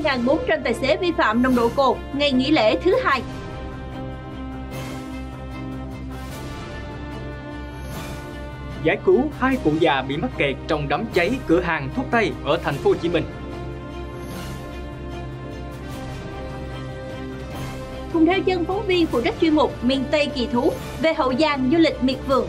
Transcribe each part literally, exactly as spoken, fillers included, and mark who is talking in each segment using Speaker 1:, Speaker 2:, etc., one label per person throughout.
Speaker 1: nghìn bốn trăm tài xế vi phạm nồng độ cồn ngày nghỉ lễ thứ hai.
Speaker 2: Giải cứu hai cụ già bị mắc kẹt trong đám cháy cửa hàng thuốc tây ở thành phố Hồ Chí Minh.
Speaker 1: Cùng theo chân phóng viên phụ trách chuyên mục miền Tây kỳ thú về Hậu Giang du lịch miệt vườn.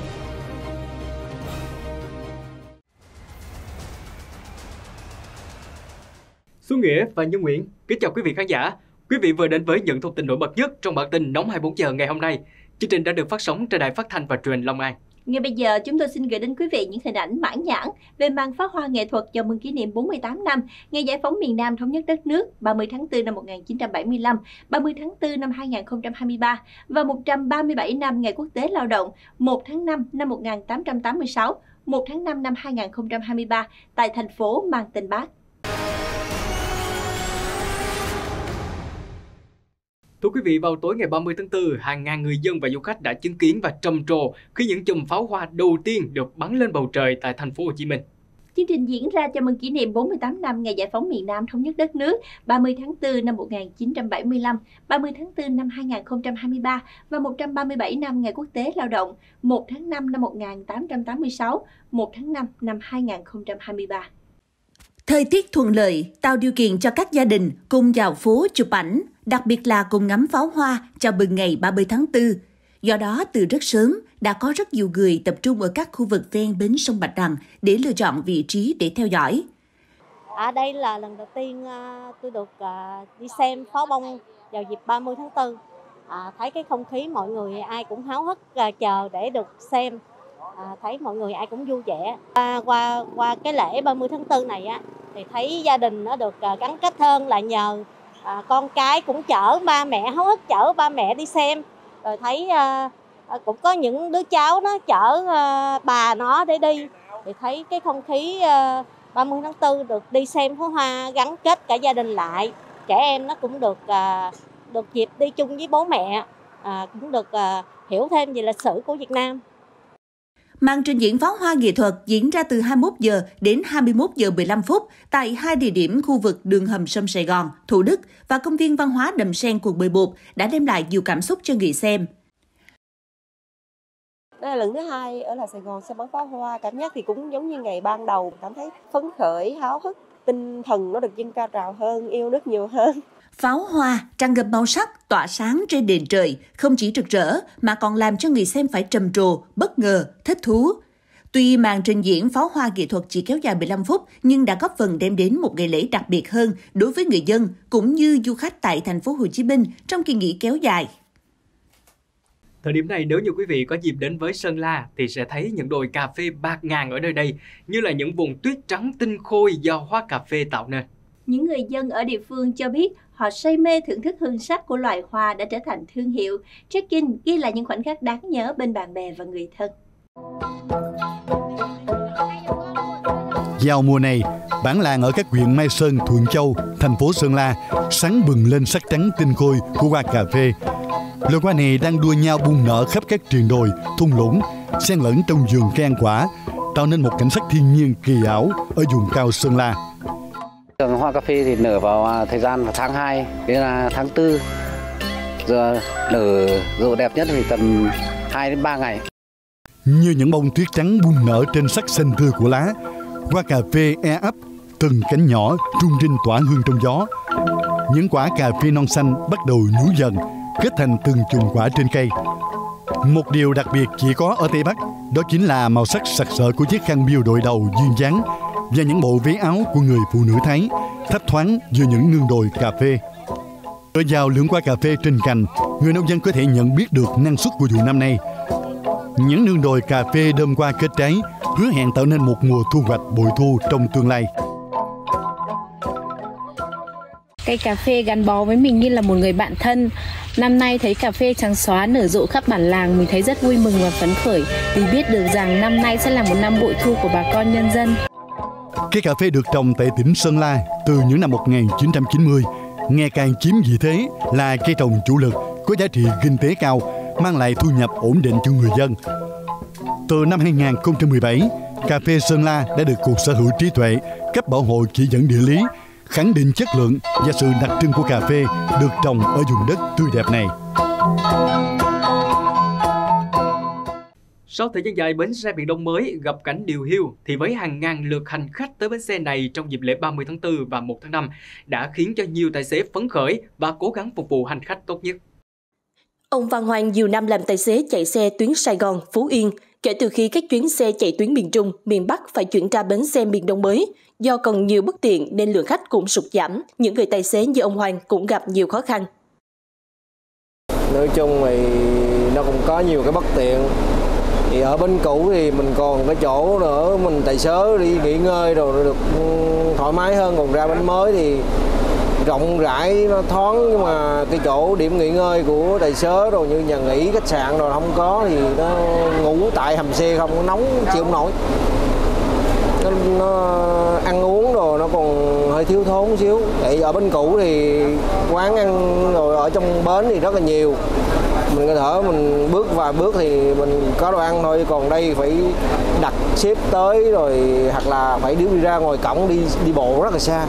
Speaker 2: Xuân Nghĩa và Nhân Nguyễn kính chào quý vị khán giả. Quý vị vừa đến với những thông tin nổi bật nhất trong bản tin nóng hai mươi bốn giờ ngày hôm nay. Chương trình đã được phát sóng trên đài phát thanh và truyền Long An.
Speaker 1: Ngay bây giờ chúng tôi xin gửi đến quý vị những hình ảnh mãn nhãn về màn pháo hoa nghệ thuật chào mừng kỷ niệm bốn mươi tám năm ngày giải phóng miền Nam thống nhất đất nước ba mươi tháng tư năm một nghìn chín trăm bảy mươi lăm, ba mươi tháng tư năm hai nghìn không trăm hai mươi ba và một trăm ba mươi bảy năm ngày quốc tế lao động một tháng năm năm một nghìn tám trăm tám mươi sáu, một tháng năm năm hai nghìn không trăm hai mươi ba tại thành phố mang tên Bác.
Speaker 2: Thưa quý vị, vào tối ngày ba mươi tháng tư, hàng ngàn người dân và du khách đã chứng kiến và trầm trồ khi những chùm pháo hoa đầu tiên được bắn lên bầu trời tại thành phố Hồ Chí Minh.
Speaker 1: Chương trình diễn ra chào mừng kỷ niệm bốn mươi tám năm ngày giải phóng miền Nam thống nhất đất nước ba mươi tháng tư năm một nghìn chín trăm bảy mươi lăm, ba mươi tháng tư năm hai nghìn không trăm hai mươi ba và một trăm ba mươi bảy năm ngày quốc tế lao động một tháng năm năm một nghìn tám trăm tám mươi sáu, một tháng năm năm hai nghìn không trăm hai mươi ba.
Speaker 3: Thời tiết thuận lợi tạo điều kiện cho các gia đình cùng vào phố chụp ảnh, đặc biệt là cùng ngắm pháo hoa chào mừng ngày ba mươi tháng tư. Do đó, từ rất sớm đã có rất nhiều người tập trung ở các khu vực ven bến sông Bạch Đằng để lựa chọn vị trí để theo dõi.
Speaker 4: À, đây là lần đầu tiên uh, tôi được uh, đi xem pháo bông vào dịp ba mươi tháng tư. À, thấy cái không khí mọi người ai cũng háo hức uh, chờ để được xem. À, thấy mọi người ai cũng vui vẻ. À, qua qua cái lễ ba mươi tháng tư này á, thì thấy gia đình nó được uh, gắn kết hơn là nhờ à, con cái cũng chở ba mẹ, háo hức chở ba mẹ đi xem. Rồi thấy uh, cũng có những đứa cháu nó chở uh, bà nó để đi. Thì thấy cái không khí uh, ba mươi tháng tư được đi xem pháo hoa gắn kết cả gia đình lại. Trẻ em nó cũng được uh, được dịp đi chung với bố mẹ, uh, cũng được uh, hiểu thêm về lịch sử của Việt Nam.
Speaker 3: Màn trình diễn pháo hoa nghệ thuật diễn ra từ hai mươi mốt giờ đến hai mươi mốt giờ mười lăm phút tại hai địa điểm khu vực đường hầm sông Sài Gòn, Thủ Đức và công viên văn hóa Đầm Sen quận mười một đã đem lại nhiều cảm xúc cho người xem.
Speaker 5: Đây là lần thứ hai ở là Sài Gòn xem bắn pháo hoa, cảm giác thì cũng giống như ngày ban đầu, cảm thấy phấn khởi, háo hức, tinh thần nó được dâng cao trào hơn, yêu nước nhiều hơn.
Speaker 3: Pháo hoa tràn ngập màu sắc tỏa sáng trên nền trời, không chỉ rực rỡ mà còn làm cho người xem phải trầm trồ, bất ngờ, thích thú. Tuy màn trình diễn pháo hoa nghệ thuật chỉ kéo dài mười lăm phút nhưng đã góp phần đem đến một ngày lễ đặc biệt hơn đối với người dân cũng như du khách tại thành phố Hồ Chí Minh trong kỳ nghỉ kéo dài.
Speaker 2: Thời điểm này, nếu như quý vị có dịp đến với Sơn La thì sẽ thấy những đồi cà phê bạt ngàn ở nơi đây, như là những vùng tuyết trắng tinh khôi do hoa cà phê tạo nên.
Speaker 1: Những người dân ở địa phương cho biết họ say mê thưởng thức hương sắc của loài hoa đã trở thành thương hiệu. Check-in ghi lại những khoảnh khắc đáng nhớ bên bạn bè và người thân.
Speaker 6: Vào mùa này, bản làng ở các huyện Mai Sơn, Thuận Châu, thành phố Sơn La sáng bừng lên sắc trắng tinh khôi của hoa cà phê. Loài hoa này đang đua nhau bung nở khắp các triền đồi, thung lũng, xen lẫn trong vườn cây ăn quả, tạo nên một cảnh sắc thiên nhiên kỳ ảo ở vùng cao Sơn La.
Speaker 7: Hoa cà phê thì nở vào thời gian vào tháng hai đến là tháng tư. Giờ nở rộ đẹp nhất thì tầm hai đến ba ngày.
Speaker 6: Như những bông tuyết trắng bung nở trên sắc xanh tươi của lá, hoa cà phê e ấp, từng cánh nhỏ rung rinh tỏa hương trong gió. Những quả cà phê non xanh bắt đầu nhú dần, kết thành từng chùm quả trên cây. Một điều đặc biệt chỉ có ở Tây Bắc, đó chính là màu sắc sặc sỡ của chiếc khăn biêu đội đầu duyên dáng và những bộ váy áo của người phụ nữ Thái thấp thoáng giữa những nương đồi cà phê. Ở vào lượng hoa cà phê trên cành, người nông dân có thể nhận biết được năng suất của vụ năm nay. Những nương đồi cà phê đơm hoa kết trái hứa hẹn tạo nên một mùa thu hoạch bội thu trong tương lai.
Speaker 8: Cây cà phê gắn bó với mình như là một người bạn thân. Năm nay thấy cà phê trắng xóa nở rộ khắp bản làng, mình thấy rất vui mừng và phấn khởi vì biết được rằng năm nay sẽ là một năm bội thu của bà con nhân dân.
Speaker 6: Cây cà phê được trồng tại tỉnh Sơn La từ những năm một nghìn chín trăm chín mươi, ngày càng chiếm vị thế là cây trồng chủ lực có giá trị kinh tế cao, mang lại thu nhập ổn định cho người dân. Từ năm hai nghìn không trăm mười bảy, cà phê Sơn La đã được Cục Sở hữu trí tuệ cấp bảo hộ chỉ dẫn địa lý, khẳng định chất lượng và sự đặc trưng của cà phê được trồng ở vùng đất tươi đẹp này.
Speaker 2: Sau thời gian dài, bến xe miền Đông mới gặp cảnh điều hiu thì với hàng ngàn lượt hành khách tới bến xe này trong dịp lễ ba mươi tháng tư và một tháng năm đã khiến cho nhiều tài xế phấn khởi và cố gắng phục vụ hành khách tốt nhất.
Speaker 9: Ông Văn Hoàng nhiều năm làm tài xế chạy xe tuyến Sài Gòn, Phú Yên. Kể từ khi các chuyến xe chạy tuyến miền Trung, miền Bắc phải chuyển ra bến xe miền Đông mới, do còn nhiều bất tiện nên lượng khách cũng sụt giảm. Những người tài xế như ông Hoàng cũng gặp nhiều khó khăn.
Speaker 10: Nói chung thì nó cũng có nhiều cái bất tiện. Thì ở bến cũ thì mình còn cái chỗ nữa mình tài xế đi nghỉ ngơi rồi được thoải mái hơn, còn ra bến mới thì rộng rãi nó thoáng, nhưng mà cái chỗ điểm nghỉ ngơi của tài xế rồi như nhà nghỉ khách sạn rồi không có thì nó ngủ tại hầm xe không, có nóng chịu không nổi. Nó, nó ăn uống rồi nó còn hơi thiếu thốn xíu. Tại ở bến cũ thì quán ăn rồi ở trong bến thì rất là nhiều, mình có thể mình bước vài bước thì mình có đồ ăn thôi, còn đây phải đặt xếp tới rồi hoặc là phải đi ra ngoài cổng đi đi bộ rất là xa.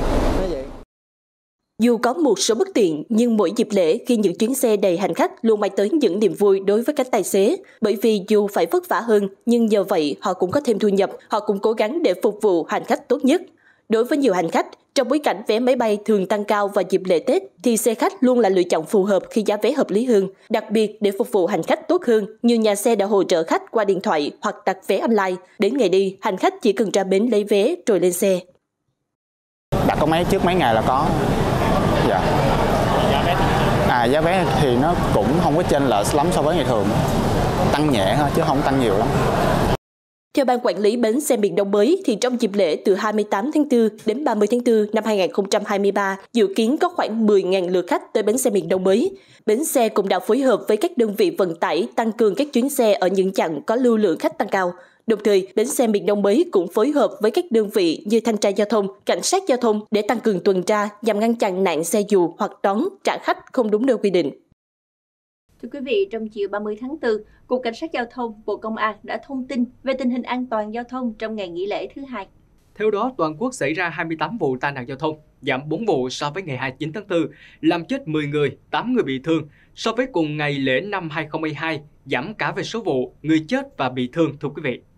Speaker 9: Dù có một số bất tiện, nhưng mỗi dịp lễ khi những chuyến xe đầy hành khách luôn mang tới những niềm vui đối với các tài xế. Bởi vì dù phải vất vả hơn, nhưng nhờ vậy họ cũng có thêm thu nhập, họ cũng cố gắng để phục vụ hành khách tốt nhất. Đối với nhiều hành khách, trong bối cảnh vé máy bay thường tăng cao vào dịp lễ Tết, thì xe khách luôn là lựa chọn phù hợp khi giá vé hợp lý hơn. Đặc biệt để phục vụ hành khách tốt hơn, nhiều nhà xe đã hỗ trợ khách qua điện thoại hoặc đặt vé online. Đến ngày đi, hành khách chỉ cần ra bến lấy vé rồi lên xe.
Speaker 11: Đặt có mấy trước mấy ngày là có. Dạ. À, giá vé thì nó cũng không có chênh lệch lắm so với ngày thường, tăng nhẹ thôi chứ không tăng nhiều lắm.
Speaker 9: Theo Ban Quản lý Bến xe miền Đông mới, thì trong dịp lễ từ hai mươi tám tháng tư đến ba mươi tháng tư năm hai nghìn không trăm hai mươi ba, dự kiến có khoảng mười nghìn lượt khách tới bến xe miền Đông mới. Bến xe cũng đã phối hợp với các đơn vị vận tải tăng cường các chuyến xe ở những chặng có lưu lượng khách tăng cao. Đồng thời, bến xe miền Đông mới cũng phối hợp với các đơn vị như thanh tra giao thông, cảnh sát giao thông để tăng cường tuần tra nhằm ngăn chặn nạn xe dù hoặc đón trả khách không đúng nơi quy định.
Speaker 1: Thưa quý vị, trong chiều ba mươi tháng tư, Cục Cảnh sát Giao thông, Bộ Công an đã thông tin về tình hình an toàn giao thông trong ngày nghỉ lễ thứ hai.
Speaker 2: Theo đó, toàn quốc xảy ra hai mươi tám vụ tai nạn giao thông, giảm bốn vụ so với ngày hai mươi chín tháng tư, làm chết mười người, tám người bị thương. So với cùng ngày lễ năm hai nghìn không trăm hai mươi hai, giảm cả về số vụ, người chết và bị thương, thưa quý vị.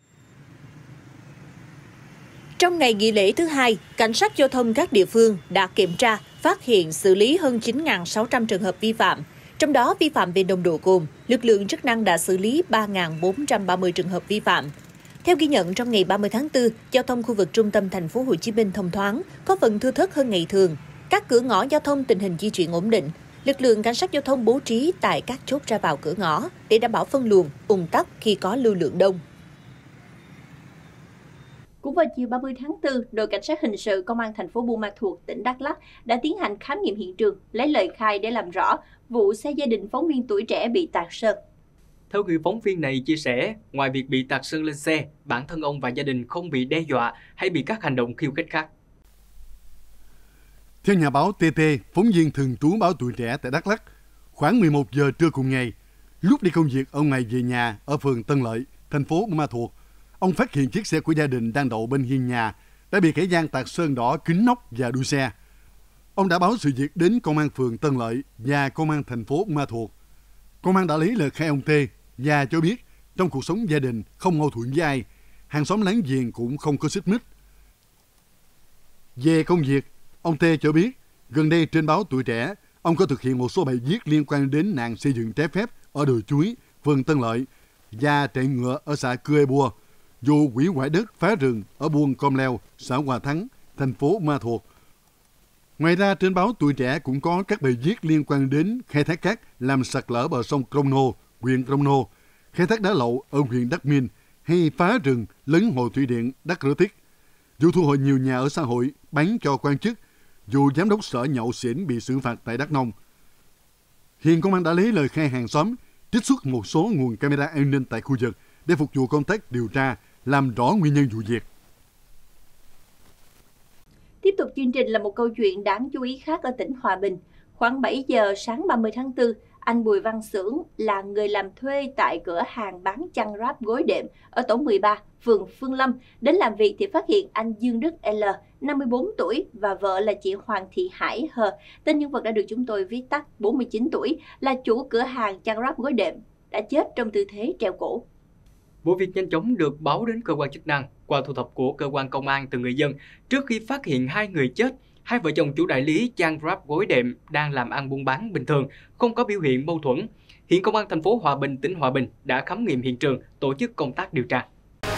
Speaker 3: Trong ngày nghỉ lễ thứ hai, Cảnh sát giao thông các địa phương đã kiểm tra, phát hiện xử lý hơn chín nghìn sáu trăm trường hợp vi phạm. Trong đó, vi phạm về nồng độ cồn, lực lượng chức năng đã xử lý ba nghìn bốn trăm ba mươi trường hợp vi phạm. Theo ghi nhận, trong ngày ba mươi tháng tư, giao thông khu vực trung tâm thành phố Hồ Chí Minh thông thoáng, có phần thưa thớt hơn ngày thường. Các cửa ngõ giao thông tình hình di chuyển ổn định. Lực lượng cảnh sát giao thông bố trí tại các chốt ra vào cửa ngõ để đảm bảo phân luồng, ùn tắc khi có lưu lượng đông.
Speaker 1: Cũng vào chiều ba mươi tháng tư, đội cảnh sát hình sự công an thành phố Buôn Ma Thuột, tỉnh Đắk Lắk đã tiến hành khám nghiệm hiện trường, lấy lời khai để làm rõ vụ xe gia đình phóng viên Tuổi Trẻ bị tạt sơn.
Speaker 2: Theo người phóng viên này chia sẻ, ngoài việc bị tạt sơn lên xe, bản thân ông và gia đình không bị đe dọa hay bị các hành động khiêu khích khác.
Speaker 6: Theo nhà báo tê tê, phóng viên thường trú báo Tuổi Trẻ tại Đắk Lắk, khoảng mười một giờ trưa cùng ngày, lúc đi công việc ông ngày về nhà ở phường Tân Lợi, thành phố Buôn Ma Thuột, ông phát hiện chiếc xe của gia đình đang đậu bên hiên nhà đã bị kẻ gian tạt sơn đỏ kính nóc và đuôi xe. Ông đã báo sự việc đến công an phường Tân Lợi và công an thành phố Buôn Ma Thuột. Công an đã lấy lời khai ông T và cho biết trong cuộc sống gia đình không mâu thuẫn với ai, hàng xóm láng giềng cũng không có xích mích. Về công việc, ông T cho biết gần đây trên báo Tuổi Trẻ, ông có thực hiện một số bài viết liên quan đến nạn xây dựng trái phép ở đồi Chuối, phường Tân Lợi và chạy ngựa ở xã Cư Ê Bua, vụ hủy hoại đất phá rừng ở buôn Com Leo, xã Hòa Thắng, thành phố Ma Thuột. Ngoài ra, trên báo Tuổi Trẻ cũng có các bài viết liên quan đến khai thác cát làm sạt lở bờ sông Crono, huyện Crono, khai thác đá lậu ở huyện Đắk Minh hay phá rừng lấn hồ thủy điện Đắk Rơ Tích, vụ thu hồi nhiều nhà ở xã hội bán cho quan chức, vụ giám đốc sở nhậu xỉn bị xử phạt tại Đắk Nông. Hiện công an đã lấy lời khai hàng xóm, trích xuất một số nguồn camera an ninh tại khu vực để phục vụ công tác điều tra, làm rõ nguyên nhân vụ việc.
Speaker 1: Tiếp tục chương trình là một câu chuyện đáng chú ý khác ở tỉnh Hòa Bình. Khoảng bảy giờ sáng ba mươi tháng tư, anh Bùi Văn Xưởng là người làm thuê tại cửa hàng bán chăn ráp gối đệm ở tổ mười ba, phường Phương Lâm. Đến làm việc thì phát hiện anh Dương Đức L năm mươi tư tuổi, và vợ là chị Hoàng Thị Hải Hờ, tên nhân vật đã được chúng tôi viết tắt, bốn mươi chín tuổi, là chủ cửa hàng chăn ráp gối đệm, đã chết trong tư thế treo cổ.
Speaker 2: Vụ việc nhanh chóng được báo đến cơ quan chức năng. Qua thu thập của cơ quan công an từ người dân, trước khi phát hiện hai người chết, hai vợ chồng chủ đại lý chăn ráp gối đệm đang làm ăn buôn bán bình thường, không có biểu hiện mâu thuẫn. Hiện công an thành phố Hòa Bình, tỉnh Hòa Bình đã khám nghiệm hiện trường, tổ chức công tác điều tra.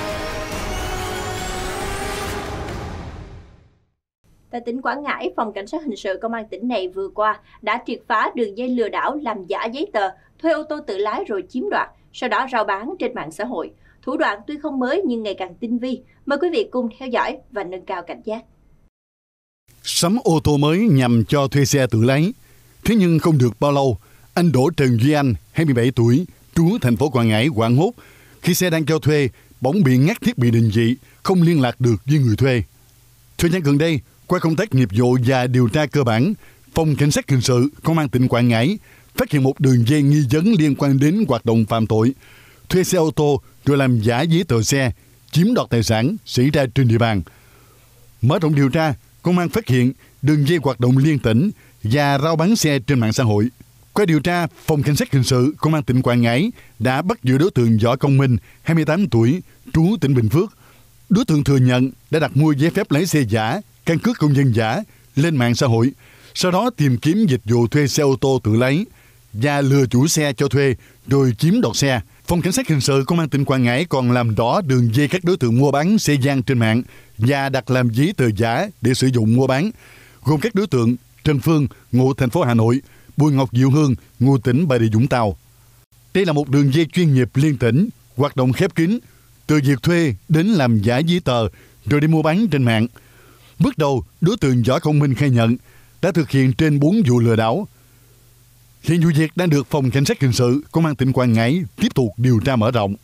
Speaker 1: Tại tỉnh Quảng Ngãi, Phòng Cảnh sát Hình sự Công an tỉnh này vừa qua đã triệt phá đường dây lừa đảo làm giả giấy tờ, thuê ô tô tự lái rồi chiếm đoạt, sau đó rao bán trên mạng xã hội. Thủ đoạn tuy không mới nhưng ngày càng tinh vi. Mời quý vị cùng theo dõi và nâng cao cảnh giác.
Speaker 6: Sắm ô tô mới nhằm cho thuê xe tự lái. Thế nhưng không được bao lâu, anh Đỗ Trần Duy Anh, hai mươi bảy tuổi, trú thành phố Quảng Ngãi hoảng hốt khi xe đang cho thuê bỗng bị ngắt thiết bị định vị, không liên lạc được với người thuê. Thời gian gần đây, qua công tác nghiệp vụ và điều tra cơ bản, Phòng Cảnh sát Hình sự Công an tỉnh Quảng Ngãi phát hiện một đường dây nghi vấn liên quan đến hoạt động phạm tội, thuê xe ô tô rồi làm giả giấy tờ xe, chiếm đoạt tài sản xảy ra trên địa bàn. Mở rộng điều tra, công an phát hiện đường dây hoạt động liên tỉnh và rao bán xe trên mạng xã hội. Qua điều tra, Phòng Cảnh sát Hình sự Công an tỉnh Quảng Ngãi đã bắt giữ đối tượng Võ Công Minh, hai mươi tám tuổi, trú tỉnh Bình Phước. Đối tượng thừa nhận đã đặt mua giấy phép lái xe giả, căn cước công dân giả lên mạng xã hội, sau đó tìm kiếm dịch vụ thuê xe ô tô tự lái và lừa chủ xe cho thuê rồi chiếm đoạt xe. Phòng Cảnh sát Hình sự Công an tỉnh Quảng Ngãi còn làm rõ đường dây các đối tượng mua bán xe gian trên mạng và đặt làm giấy tờ giả để sử dụng mua bán, gồm các đối tượng Trần Phương, ngụ thành phố Hà Nội, Bùi Ngọc Diệu Hương, ngụ tỉnh Bà Rịa Vũng Tàu. Đây là một đường dây chuyên nghiệp liên tỉnh, hoạt động khép kín, từ việc thuê đến làm giả giấy tờ rồi đi mua bán trên mạng. Bước đầu, đối tượng Võ Công Minh khai nhận đã thực hiện trên bốn vụ lừa đảo. Hiện vụ việc đang được Phòng Cảnh sát Hình sự Công an tỉnh Quảng Ngãi tiếp tục điều tra mở rộng.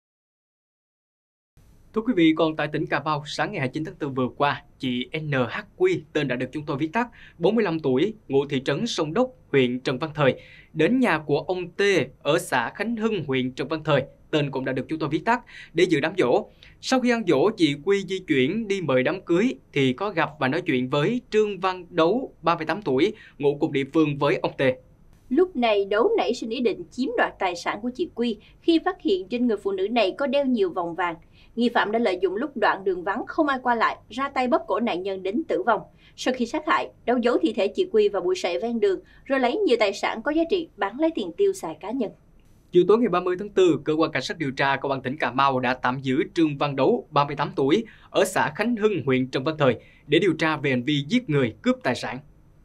Speaker 2: Thưa quý vị, còn tại tỉnh Cà Mau, sáng ngày hai mươi chín tháng tư vừa qua, chị en hát quy, tên đã được chúng tôi viết tắt, bốn mươi lăm tuổi, ngụ thị trấn Sông Đốc, huyện Trần Văn Thời, đến nhà của ông T ở xã Khánh Hưng, huyện Trần Văn Thời, tên cũng đã được chúng tôi viết tắt, để dự đám giỗ. Sau khi ăn giỗ, chị Quy di chuyển đi mời đám cưới thì có gặp và nói chuyện với Trương Văn Đấu, ba mươi tám tuổi, ngụ cùng địa phương với ông T.
Speaker 1: Lúc này, Đấu nảy sinh ý định chiếm đoạt tài sản của chị Quy khi phát hiện trên người phụ nữ này có đeo nhiều vòng vàng. Nghi phạm đã lợi dụng lúc đoạn đường vắng không ai qua lại, ra tay bóp cổ nạn nhân đến tử vong. Sau khi sát hại, Đấu giấu thi thể chị Quy vào bụi sậy ven đường, rồi lấy nhiều tài sản có giá trị bán lấy tiền tiêu xài cá nhân.
Speaker 2: Chiều tối ngày ba mươi tháng tư, cơ quan cảnh sát điều tra công an tỉnh Cà Mau đã tạm giữ Trương Văn Đấu, ba mươi tám tuổi, ở xã Khánh Hưng, huyện Trần Văn Thời để điều tra về hành vi giết người, cướp tài sản.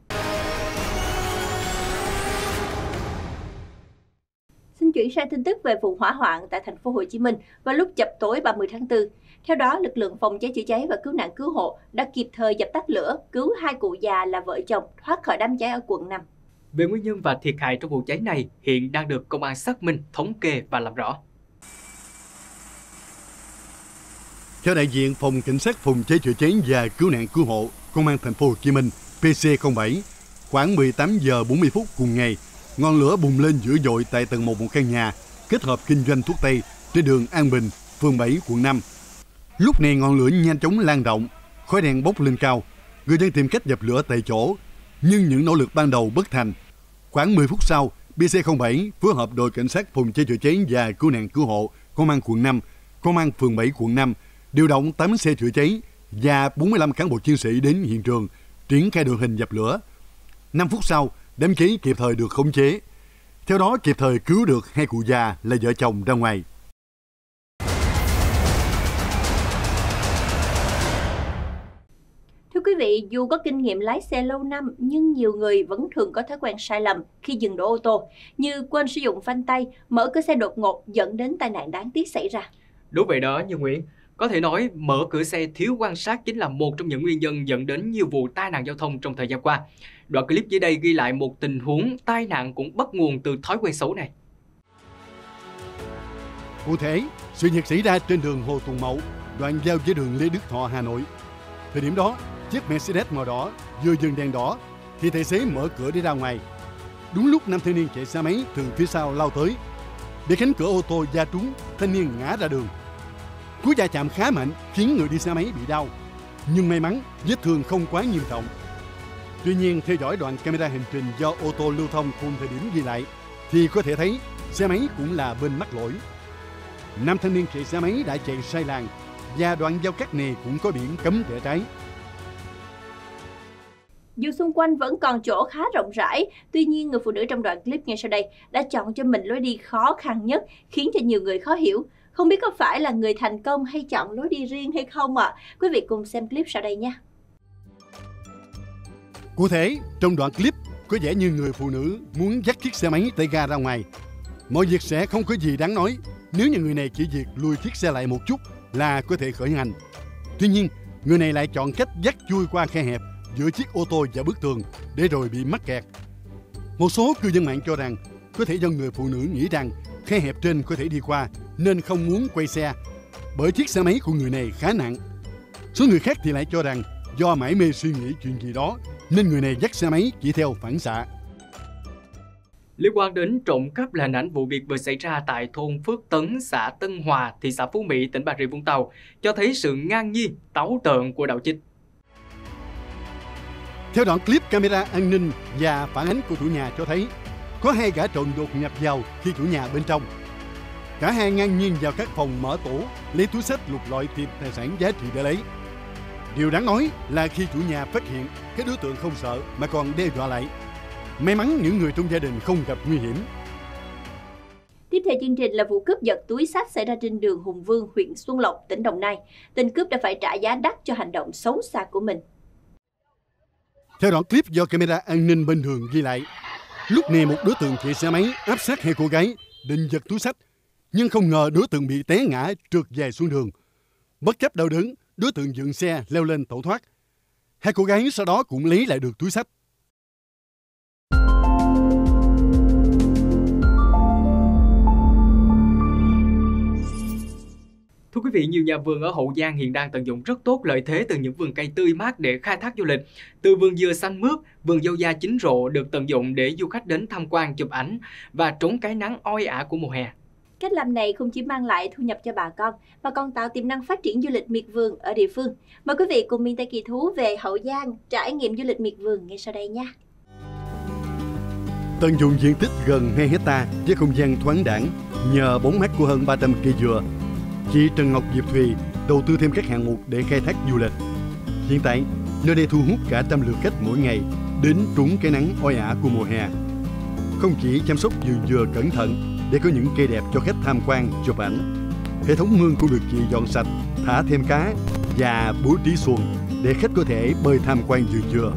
Speaker 1: Xin chuyển sang tin tức về vụ hỏa hoạn tại thành phố Hồ Chí Minh vào lúc chập tối ba mươi tháng tư. Theo đó, lực lượng phòng cháy chữa cháy và cứu nạn cứu hộ đã kịp thời dập tắt lửa, cứu hai cụ già là vợ chồng thoát khỏi đám cháy ở quận năm.
Speaker 2: Về nguyên nhân và thiệt hại trong vụ cháy này hiện đang được công an xác minh, thống kê và làm rõ.
Speaker 6: Theo đại diện Phòng Cảnh sát Phòng cháy chữa cháy và cứu nạn cứu hộ Công an thành phố Hồ Chí Minh P C không bảy, khoảng mười tám giờ bốn mươi phút cùng ngày, ngọn lửa bùng lên dữ dội tại tầng một một căn nhà kết hợp kinh doanh thuốc tây trên đường An Bình, phường bảy, quận năm. Lúc này ngọn lửa nhanh chóng lan rộng, khói đen bốc lên cao, người dân tìm cách dập lửa tại chỗ, nhưng những nỗ lực ban đầu bất thành. Khoảng mười phút sau, P C không bảy phối hợp đội cảnh sát phòng cháy chữa cháy và cứu nạn cứu hộ Công an quận năm, Công an phường bảy, quận năm điều động tám xe chữa cháy và bốn mươi lăm cán bộ chiến sĩ đến hiện trường triển khai đội hình dập lửa. năm phút sau, đám cháy kịp thời được khống chế. Theo đó, kịp thời cứu được hai cụ già là vợ chồng ra ngoài.
Speaker 1: Thưa quý vị, dù có kinh nghiệm lái xe lâu năm nhưng nhiều người vẫn thường có thói quen sai lầm khi dừng đỗ ô tô, như quên sử dụng phanh tay, mở cửa xe đột ngột dẫn đến tai nạn đáng tiếc xảy ra.
Speaker 2: Đúng vậy đó Như Nguyễn. Có thể nói, mở cửa xe thiếu quan sát chính là một trong những nguyên nhân dẫn đến nhiều vụ tai nạn giao thông trong thời gian qua. Đoạn clip dưới đây ghi lại một tình huống tai nạn cũng bắt nguồn từ thói quen xấu này.
Speaker 6: Cụ thể, sự việc xảy ra trên đường Hồ Tùng Mậu, đoạn giao với đường Lê Đức Thọ, Hà Nội. Thời điểm đó, chiếc Mercedes màu đỏ vừa dừng đèn đỏ thì tài xế mở cửa đi ra ngoài. Đúng lúc nam thanh niên chạy xe máy từ phía sau lao tới, để cánh cửa ô tô va trúng, thanh niên ngã ra đường. Cú va chạm khá mạnh khiến người đi xe máy bị đau. nhưng may mắn vết thương không quá nghiêm trọng. Tuy nhiên, theo dõi đoạn camera hành trình do ô tô lưu thông cùng thời điểm ghi lại thì có thể thấy xe máy cũng là bên mắc lỗi. Nam thanh niên chạy xe máy đã chạy sai làn và đoạn giao cắt này cũng có biển cấm rẽ trái.
Speaker 1: Dù xung quanh vẫn còn chỗ khá rộng rãi, tuy nhiên người phụ nữ trong đoạn clip ngay sau đây đã chọn cho mình lối đi khó khăn nhất, khiến cho nhiều người khó hiểu. Không biết có phải là người thành công hay chọn lối đi riêng hay không ạ? À? Quý vị cùng xem clip sau đây nha.
Speaker 6: Cụ thể, trong đoạn clip có vẻ như người phụ nữ muốn dắt chiếc xe máy tay ga ra ngoài. Mọi việc sẽ không có gì đáng nói nếu như người này chỉ việc lùi chiếc xe lại một chút là có thể khởi hành. Tuy nhiên, người này lại chọn cách dắt chui qua khe hẹp giữa chiếc ô tô và bức tường để rồi bị mắc kẹt. Một số cư dân mạng cho rằng có thể do người phụ nữ nghĩ rằng khe hẹp trên có thể đi qua nên không muốn quay xe, bởi chiếc xe máy của người này khá nặng. Số người khác thì lại cho rằng do mải mê suy nghĩ chuyện gì đó nên người này dắt xe máy chỉ theo phản xạ.
Speaker 2: Liên quan đến trộm cắp là hình ảnh vụ việc vừa xảy ra tại thôn Phước Tấn, xã Tân Hòa, thị xã Phú Mỹ, tỉnh Bà Rịa Vũng Tàu, cho thấy sự ngang nhiên, táo tợn của đạo trích.
Speaker 6: Theo đoạn clip camera an ninh và phản ánh của chủ nhà cho thấy, có hai gã trộm đột nhập vào khi chủ nhà bên trong. Cả hai ngang nhiên vào các phòng mở tủ, lấy túi xách lục lọi tìm tài sản giá trị để lấy. Điều đáng nói là khi chủ nhà phát hiện, các đối tượng không sợ mà còn đe dọa lại. May mắn những người trong gia đình không gặp nguy hiểm.
Speaker 1: Tiếp theo chương trình là vụ cướp giật túi xách xảy ra trên đường Hùng Vương, huyện Xuân Lộc, tỉnh Đồng Nai. Tên cướp đã phải trả giá đắt cho hành động xấu xa của mình.
Speaker 6: Theo đoạn clip do camera an ninh bên đường ghi lại, lúc này một đối tượng chạy xe máy áp sát hai cô gái định giật túi xách, nhưng không ngờ đối tượng bị té ngã trượt dài xuống đường. Bất chấp đau đớn, đối tượng dừng xe leo lên tẩu thoát. Hai cô gái sau đó cũng lấy lại được túi xách.
Speaker 2: Thưa quý vị, nhiều nhà vườn ở Hậu Giang hiện đang tận dụng rất tốt lợi thế từ những vườn cây tươi mát để khai thác du lịch. Từ vườn dừa xanh mướt, vườn dâu da chín rộ được tận dụng để du khách đến tham quan, chụp ảnh và trốn cái nắng oi ả của mùa hè.
Speaker 1: Cách làm này không chỉ mang lại thu nhập cho bà con, mà còn tạo tiềm năng phát triển du lịch miệt vườn ở địa phương. Mời quý vị cùng miền Tây kỳ thú về Hậu Giang trải nghiệm du lịch miệt vườn ngay sau đây nha.
Speaker 6: Tận dụng diện tích gần hai héc ta với không gian thoáng đãng nhờ bóng mát của hơn ba trăm cây dừa, chị Trần Ngọc Diệp Thùy đầu tư thêm các hạng mục để khai thác du lịch. Hiện tại, nơi đây thu hút cả trăm lượt khách mỗi ngày đến trúng cái nắng oi ả của mùa hè. Không chỉ chăm sóc vườn dừa cẩn thận để có những cây đẹp cho khách tham quan, chụp ảnh, hệ thống mương cũng được chị dọn sạch, thả thêm cá và bố trí xuồng để khách có thể bơi tham quan vườn dừa.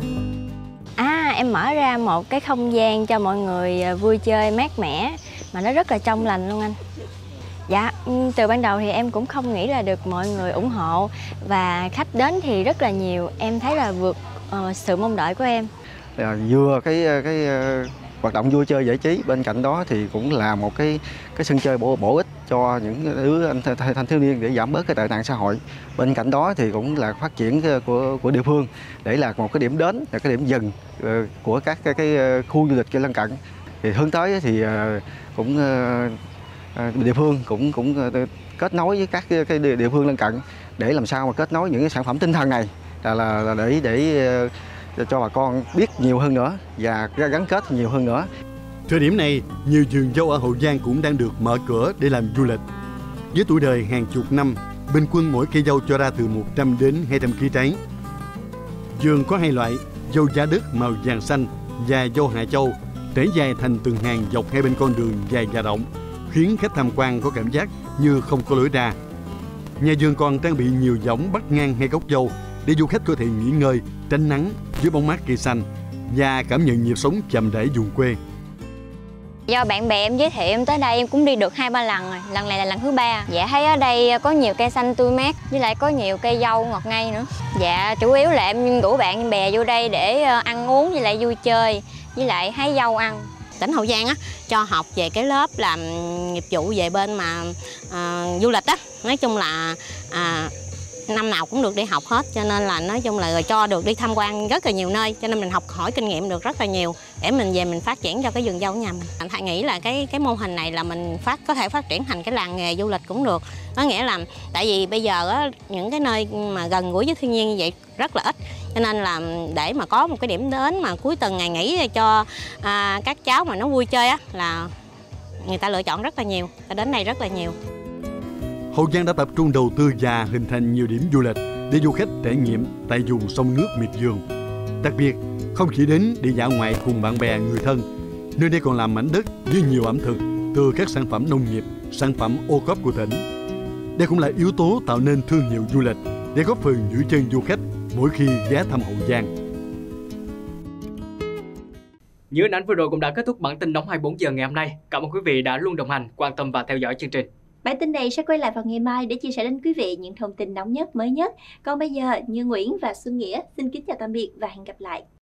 Speaker 12: À, em mở ra một cái không gian cho mọi người vui chơi mát mẻ mà nó rất là trong lành luôn anh. Dạ, từ ban đầu thì em cũng không nghĩ là được mọi người ủng hộ và khách đến thì rất là nhiều. Em thấy là vượt uh, sự mong đợi của em.
Speaker 13: À, vừa cái cái uh, hoạt động vui chơi giải trí, bên cạnh đó thì cũng là một cái cái sân chơi bổ bổ ích cho những đứa anh thanh thiếu niên để giảm bớt cái tệ nạn xã hội. Bên cạnh đó thì cũng là phát triển của của địa phương để là một cái điểm đến, là cái điểm dừng uh, của các cái, cái khu du lịch lân cận. Thì hướng tới thì uh, cũng uh, địa phương cũng cũng kết nối với các cái địa phương lân cận để làm sao mà kết nối những cái sản phẩm tinh thần này là là, là để để cho bà con biết nhiều hơn nữa và gắn kết nhiều hơn nữa.
Speaker 6: Thời điểm này, nhiều vườn dâu ở Hậu Giang cũng đang được mở cửa để làm du lịch. Với tuổi đời hàng chục năm, bình quân mỗi cây dâu cho ra từ một trăm đến hai trăm ki lô gam trái. Vườn có hai loại, dâu giá đất màu vàng xanh và dâu Hạ Châu, trải dài thành từng hàng dọc hai bên con đường dài và rộng, khiến khách tham quan có cảm giác như không có lối ra. Nhà vườn còn trang bị nhiều giống bắt ngang hai gốc dâu để du khách có thể nghỉ ngơi, tránh nắng dưới bóng mát cây xanh và cảm nhận nhịp sống chậm rãi vùng quê.
Speaker 12: Do bạn bè em giới thiệu em tới đây, em cũng đi được hai ba lần rồi, lần này là lần thứ ba. Dạ thấy ở đây có nhiều cây xanh tươi mát, với lại có nhiều cây dâu ngọt ngây nữa. Dạ chủ yếu là em rủ bạn bè vô đây để ăn uống với lại vui chơi, với lại hái dâu ăn.
Speaker 14: Tỉnh Hậu Giang á cho học về cái lớp làm nghiệp vụ về bên mà à, du lịch á, nói chung là à, năm nào cũng được đi học hết, cho nên là nói chung là rồi cho được đi tham quan rất là nhiều nơi, cho nên mình học hỏi kinh nghiệm được rất là nhiều để mình về mình phát triển cho cái vườn dâu của nhà mình. Anh Thầy nghĩ là cái cái mô hình này là mình phát có thể phát triển thành cái làng nghề du lịch cũng được. Có nghĩa là tại vì bây giờ á, những cái nơi mà gần gũi với thiên nhiên như vậy rất là ít, cho nên là để mà có một cái điểm đến mà cuối tuần ngày nghỉ cho à, các cháu mà nó vui chơi á, là người ta lựa chọn rất là nhiều, ta đến đây rất là nhiều.
Speaker 6: Hậu Giang đã tập trung đầu tư và hình thành nhiều điểm du lịch để du khách trải nghiệm tại vùng sông nước miệt vườn. Đặc biệt, không chỉ đến để dã ngoại cùng bạn bè người thân, nơi đây còn là mảnh đất với nhiều ẩm thực từ các sản phẩm nông nghiệp, sản phẩm ô cốp của tỉnh. Đây cũng là yếu tố tạo nên thương hiệu du lịch để góp phần giữ chân du khách mỗi khi ghé thăm Hậu Giang.
Speaker 2: Những hình ảnh vừa rồi cũng đã kết thúc bản tin nóng hai mươi bốn giờ ngày hôm nay. Cảm ơn quý vị đã luôn đồng hành, quan tâm và theo dõi chương trình.
Speaker 1: Bản tin này sẽ quay lại vào ngày mai để chia sẻ đến quý vị những thông tin nóng nhất, mới nhất. Còn bây giờ, Như Nguyễn và Xuân Nghĩa xin kính chào tạm biệt và hẹn gặp lại.